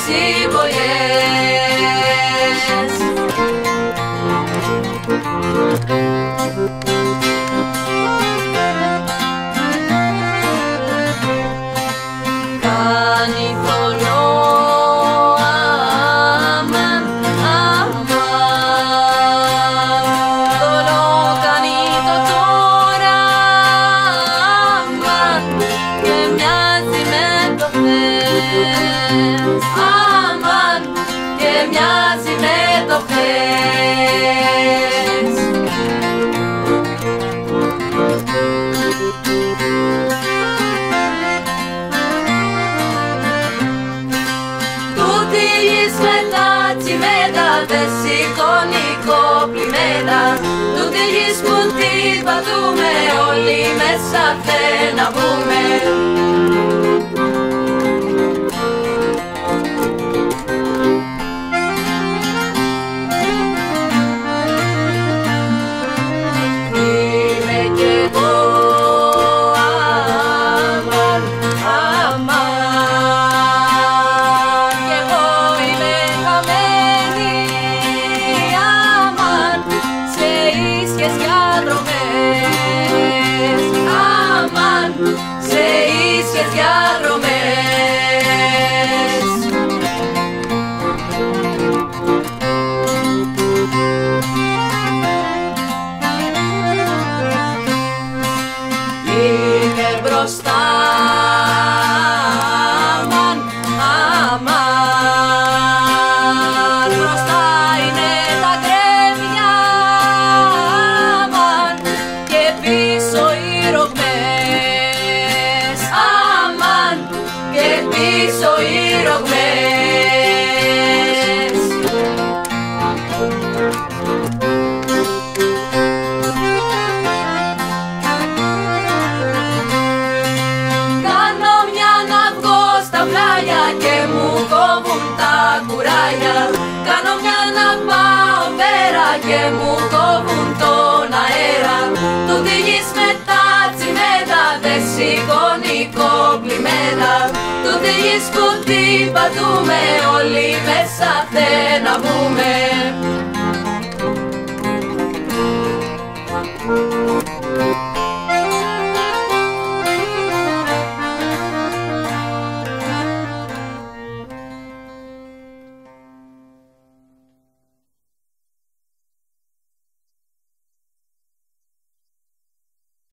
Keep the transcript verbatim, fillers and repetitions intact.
συμπολιές. Κάνει θολό, αμάν, αμάν, θολό κάνει το τώρα, αμάν, και μοιάζει με το χθες, αμάν, και μοιάζει με το χθες. Τούτη γης με τα τσιμέντα δεν σηκώνει κοπλιμέντα. Τούτη γης που την πατούμε όλοι μέσα θε να μπούμε. Είμαι κι εγώ, αμάν, αμάν, κι εγώ είμαι χαμένη, αμάν, σε ίσιες διαδρομές, αμάν, σε ίσιες διαδρομές. Είμαι μπροστά, αμάν, αμάν, μπροστά είναι τα γκρέμια, αμάν, και πίσω οι ρογμές, αμάν, και πίσω οι ρογμές. Κάνω μια να βγω στα πλάγια και μου κόβουν τα κουράγια. Κάνω μια να πάω πέρα και μου κόβουν τον αέρα. Τούτη γης με τα τσιμέντα δεν σηκώνει κομπλιμέντα. Τούτη γης που την πατούμε όλοι μέσα θε να μπούμε.